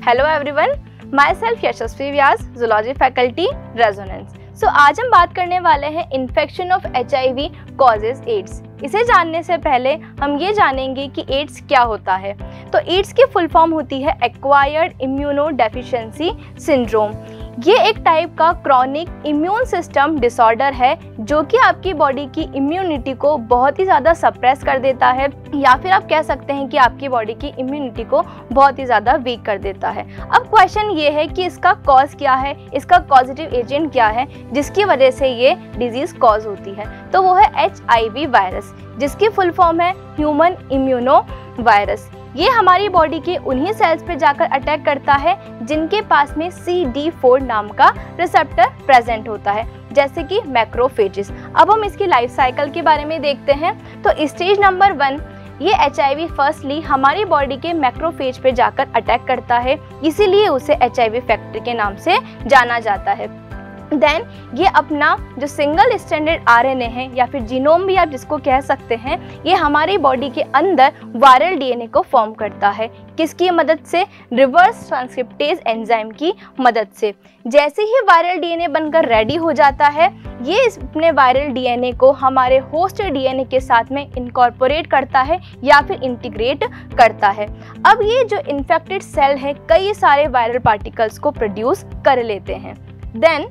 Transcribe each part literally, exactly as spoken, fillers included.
Hello everyone, myself Yashasvi Vyas, zoology faculty, Resonance. So आज हम बात करने वाले हैं infection of H I V causes AIDS. इसे जानने से पहले हम ये जानेंगे कि एड्स क्या होता है। तो एड्स की फुल फॉर्म होती है एक्वायर्ड इम्यूनो डेफिशिएंसी सिंड्रोम। ये एक टाइप का क्रॉनिक इम्यून सिस्टम डिसऑर्डर है जो कि आपकी बॉडी की इम्यूनिटी को बहुत ही ज़्यादा सप्रेस कर देता है, या फिर आप कह सकते हैं कि आपकी बॉडी की इम्यूनिटी को बहुत ही ज़्यादा वीक कर देता है। अब क्वेश्चन ये है कि इसका कॉज क्या है, इसका पॉजिटिव एजेंट क्या है जिसकी वजह से ये डिजीज़ कॉज होती है। तो वो है एच आई वी वायरस, जिसकी फुल फॉर्म है ह्यूमन इम्यूनो वायरस। ये हमारी बॉडी के उन्हीं सेल्स पे जाकर अटैक करता है जिनके पास में सी डी फोर नाम का रिसेप्टर प्रेजेंट होता है, जैसे कि मैक्रोफेजेस। अब हम इसकी लाइफ साइकिल के बारे में देखते हैं। तो स्टेज नंबर वन, ये एच आई वी फर्स्टली हमारी बॉडी के मैक्रोफेज पे जाकर अटैक करता है, इसीलिए उसे एच आई वी फैक्टर के नाम से जाना जाता है। देन ये अपना जो single standard R N A है या फिर जीनोम भी आप जिसको कह सकते हैं, ये हमारी बॉडी के अंदर वायरल डी एन ए को फॉर्म करता है। किसकी मदद से? रिवर्स ट्रांसक्रिप्टेज एंजाइम की मदद से। जैसे ही वायरल डी एन ए बनकर रेडी हो जाता है, ये अपने वायरल डी एन ए को हमारे होस्ट डी एन ए के साथ में इनकॉर्पोरेट करता है या फिर इंटीग्रेट करता है। अब ये जो इन्फेक्टेड सेल है कई सारे वायरल पार्टिकल्स को प्रोड्यूस कर लेते हैं। देन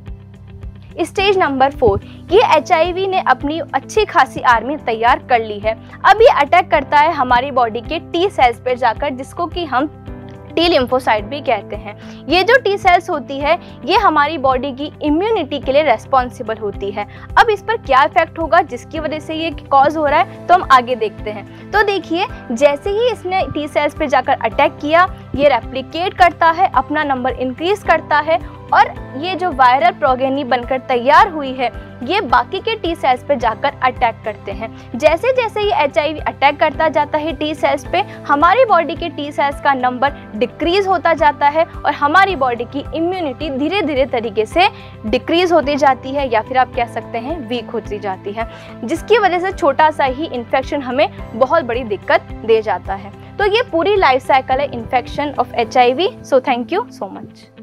स्टेज नंबर फोर, ये एच आई वी ने अपनी अच्छी खासी आर्मी तैयार कर ली है। अब ये अटैक करता है हमारी बॉडी के टी सेल्स पर जाकर, जिसको कि हम टी लिम्फोसाइट भी कहते हैं। ये जो टी सेल्स होती है ये हमारी बॉडी की इम्यूनिटी के लिए रेस्पॉन्सिबल होती है। अब इस पर क्या इफेक्ट होगा जिसकी वजह से ये कॉज हो रहा है, तो हम आगे देखते हैं। तो देखिए, जैसे ही इसने टी सेल्स पे जाकर अटैक किया, ये रेप्लिकेट करता है, अपना नंबर इंक्रीज करता है, और ये जो वायरल प्रोगेनी बनकर तैयार हुई है ये बाकी के टी सेल्स पे जाकर अटैक करते हैं। जैसे जैसे ये एच आई वी अटैक करता जाता है टी सेल्स पे, हमारी बॉडी के टी सेल्स का नंबर डिक्रीज होता जाता है और हमारी बॉडी की इम्यूनिटी धीरे धीरे तरीके से डिक्रीज होती जाती है, या फिर आप कह सकते हैं वीक होती जाती है, जिसकी वजह से छोटा सा ही इन्फेक्शन हमें बहुत बड़ी दिक्कत दे जाता है। तो ये पूरी लाइफ साइकिल है infection of H I V. So thank you so much.